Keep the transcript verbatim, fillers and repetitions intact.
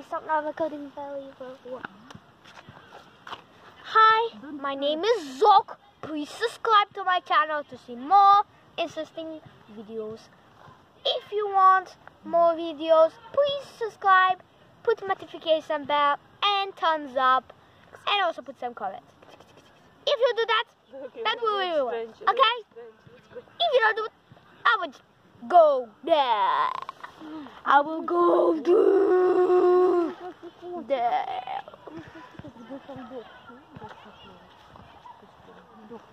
please stop not recording very well. Hi, my name is Jac. Please subscribe to my channel to see more interesting videos. If you want more videos, please subscribe, put notification bell and thumbs up, and also put some comments. If you do that, Okay, that will really work. French, Okay? French, If you don't do it, I will just go there. I will go to there.